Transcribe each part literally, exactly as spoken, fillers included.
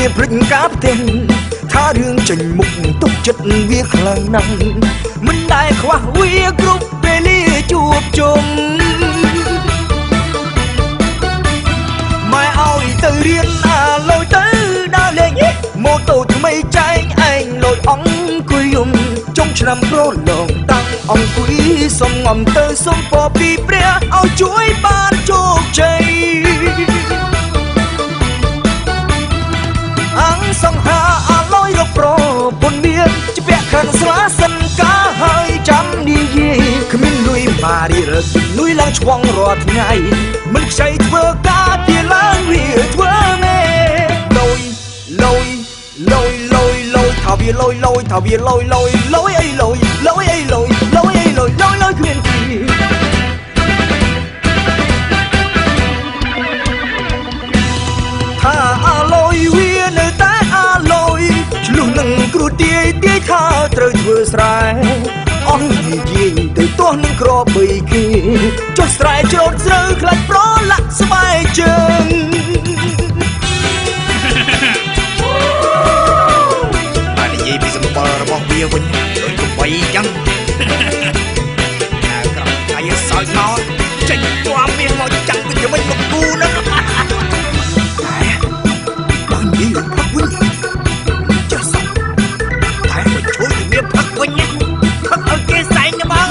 ព្រឹកកាផ្ទះថារឿងចេញមុខទុកចិត្តវាខ្លាំងណាស់មិនដែលខ្វះវាគ្រប់ពេលលាជួបជុំម៉ែឲ្យទៅរៀនអាលុយទៅដើរលេងម៉ូតូថ្មីចែងឯងលុយអង្គុយយំចុងឆ្នាំប្រឡងតាំងអង្គុយសុំងំទៅសុំពរពីព្រះឲ្យជួយបានជោគជ័យអង្គសង្ហាអាលុយរកប្រពន្ធមានជាពាក់ខាងស្លាសិនកាហើយចាំនិយាយគ្មានលុយម៉ារីរឹកលុយឡើងឆ្វងរាល់ថ្ងៃមិនខ្ចីធ្វើការពីឡើងវាធ្វើមេលុយលុយលុយលុយលុយថាវាលុយលុយថាវាលុយលុយលុយអីលុយលុយអីលុយលុយអីលុយលុយលុយគ្មានទីថាអាលុយវានៅតែអាលុយឆ្លុះនឹងគ្រូទាយទាយថាត្រូវធ្វើស្រែអស់និយាយទៅទាស់នឹងក្របបីគេចុះស្រែច្រូតស្រូវខ្លាច់ប្រឡាក់ស្បែកជើងបាននិយាយពីសម្បល់របស់វាវិញដូចកបីចឹងអាក្រក់កាយសោយមកចេញជាប់មាសមកចាំទៅវិញមកគូហ្នឹងតែបាននិយាយផឹកវិញចាស់សោះតែមកជួយវាផឹកវិញផឹកឲ្យគេសែងទៅបង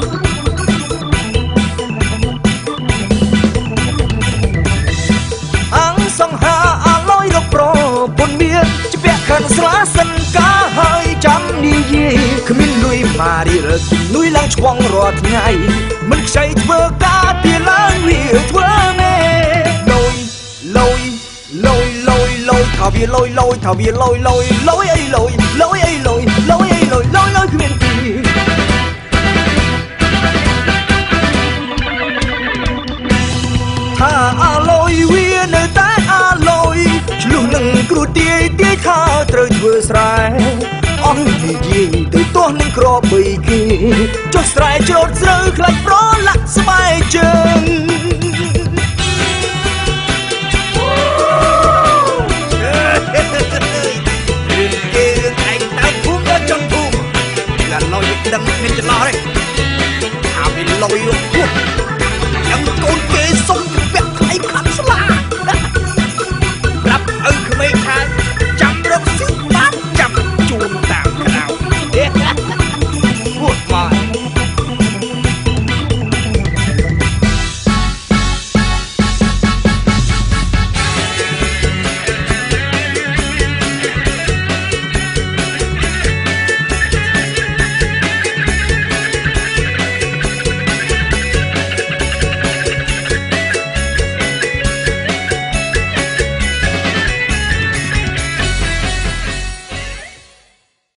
អង្គសង្ហាអាលុយរកប្រពន្ធមានជាពាក់ខាងស្លាសិនកាហើយចាំនិយាយគ្មានលុយម៉ារីរឹកលុយឡើងឆ្វងរាល់ថ្ងៃមិនខ្ចីធ្វើការពីឡើងវាធ្វើមេលុយលុយលុយលុយលុយថាវាលុយលុយថាវាលុយលុយលុយអីលុយលុយអីលុយលុយអីលុយលុយលុយគ្មានទីថាអាលុយវានៅតែអាលុយឆ្លុះនឹងគ្រូទាយទាយថាត្រូវធ្វើស្រែអស់និយាយទៅទាស់នឹងក្របបីគេចុះស្រែច្រូតស្រូវខ្លាច់ប្រឡាក់ស្បែកជើងរឿងគេរឿងឯងតើភូមិដល់ចង់ភូមិដល់លុយដឹងមានចន្លោះទេថាវាលុយ